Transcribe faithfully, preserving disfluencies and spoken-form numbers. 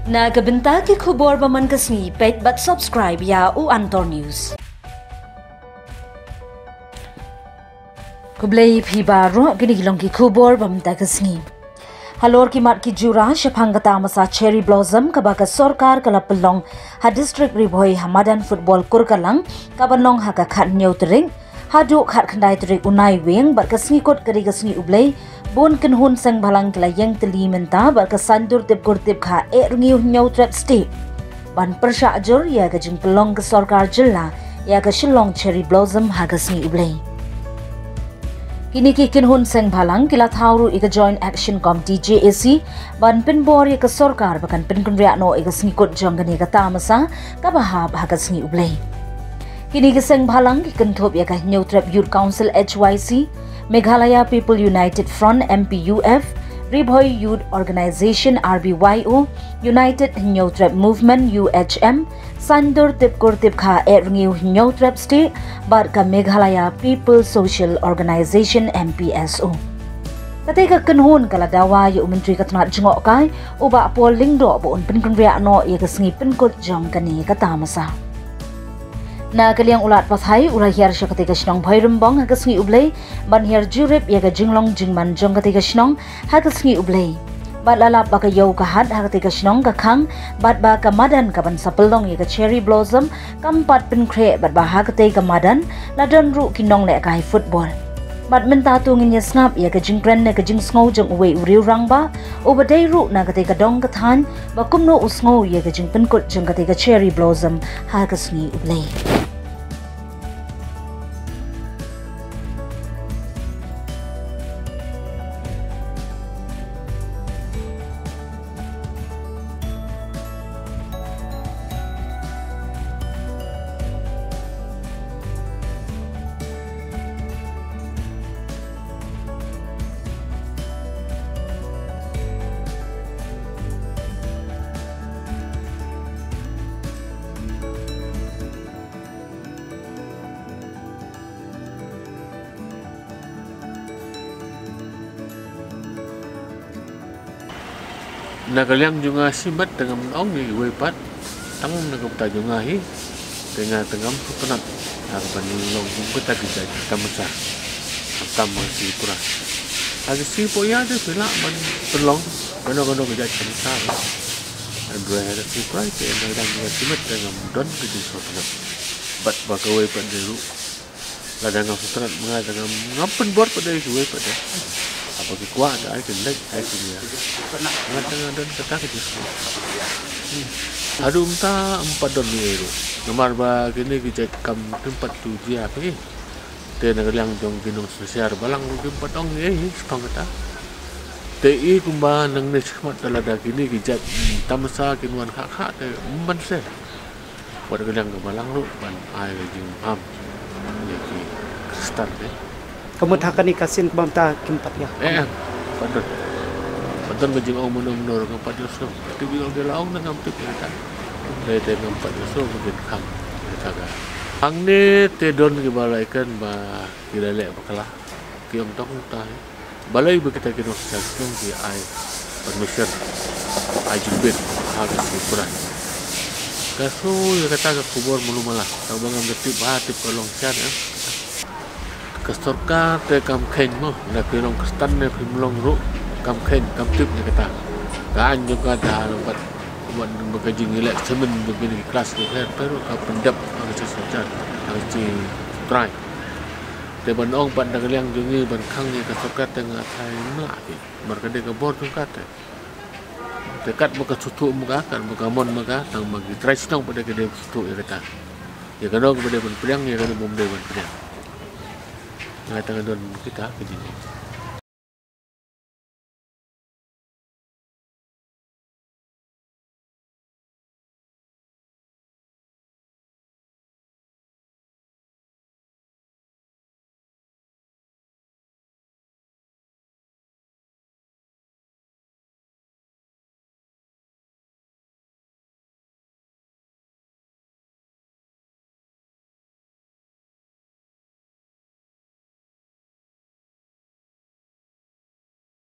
Na kabenta ki khubor baman kasni pet but subscribe ya u Antor News. Kublai phi baro gini gilong ki khubor bamta kasni. Halor ki mat ki jura shaphangata masa cherry blossom kabaka sorkar kala pelong ha district ribhoi hamadan football kurkalang kabanong ha ka khat neutering hadu khat khandai trik unai wing bar kasni kot kari kasni ublai bon kan hun sang Balang kala yang teli menta bar kasandur tip kurtip kha e rungiu neutral state ban persha ajur ya ka jing pelong ke sorkar jylla ya ka shillong cherry blossom ha kasni ublai. Kini ki kinhun sang Balang kila thauru ika joint action committee J A C ban pin bor ya ka sorkar bakan pin kunria no ika sngikot jongani ka tamasa ka bahab ha ka sngi ublai. Kini ki sang Balang ki kanthop ya ka neutral youth council H Y C Meghalaya People United Front M P U F Ribhoi Youth Organization R B Y O United Neutral Movement U H M Sandur Tip Kurtip Kha Erngyu Neutral State Barka Meghalaya People Social Organization M P S O. Ketika kenhun kala dawa ya menteri katnat jengok kai uba pol lingdo bon pen kunria no ya kesngi pen kot jong kani kata masa. Na kaliang ulat pathai ulah hiar sya ketika snong bhairumbong ha kesngi ublai ban hiar jurip ya ka jinglong jingman jong ketika snong ha kesngi ublai. Bat lalap baka yau kahat ha ketika snong ka khang bat ba ka madan ka ban sapelong ya ka cherry blossom kampat pen kre bat ba ha ketika madan ladon ru kinong le kai football. Bat menta tu ngin ya snap ya ka jingkren na ka jing sngo jong uwe uriu rangba ubadai ru na ketika dong kathan ba kumno usngo ya ka jing pen kot jong ketika cherry blossom ha kesngi ublai. Nagaliang juga sibat dengan ong di wepat tang nagupta juga hi tengah tengam penat harapan long kita kita kita masa tam masih pura ada si poya de pela man pelong kono kono kerja cerita dua hari si pura itu yang dan sibat dengan don di sana bat bagawe pada dulu ladang sutrat mengatakan ngapen bor pada itu wepat ya apa ki kuat ai ken lek ai ki ya ngatang dan kata ke jisu adu umta empat don euro nomor ba kini ki cek kam tempat tu dia pe te nagaliang jong ginong sosial Balang ki empat dong eh sepang kata te i kumba nang ne khmat talada kini ki cek tamsa kinwan kha kha te man se buat nagaliang ke Balang lu ban ai jing ham ya ki khristan eh kamu takkan ikasin bamta kimpat ya. Eh, betul. Betul bajing orang menur-menur keempat justru. Tapi bila dia laung dengan tip kita, dia dia keempat justru mungkin kang kita kan. Kang ni tedon ke balai kan bah kira lek bakalah. Kiam tong tah. Balai kita kena sesuatu ki ai permission ai jubit harus dipuran. Kasu ya kata ke khubor mulu malah. Tahu bangam tip ah tip kolong sian ya. Ke sorkar te kam khein mo na pirong khristan ne pimlong ru kam khein kam tip ne kata kan juga dah dapat buat bekerja ngilek semen begini kelas tu kan pero ka pendap harus sesuatu harus ci try te banong pan dagaliang jungi ban khang ni ke sorkar tengah thai na ki markade ke bor tu kata dekat muka sutu muka kan muka mon muka tang bagi try sinong pada ke de sutu ya kata ya kan pada ban pedang ya kan bom de ban pedang ngatakan don kita ke sini.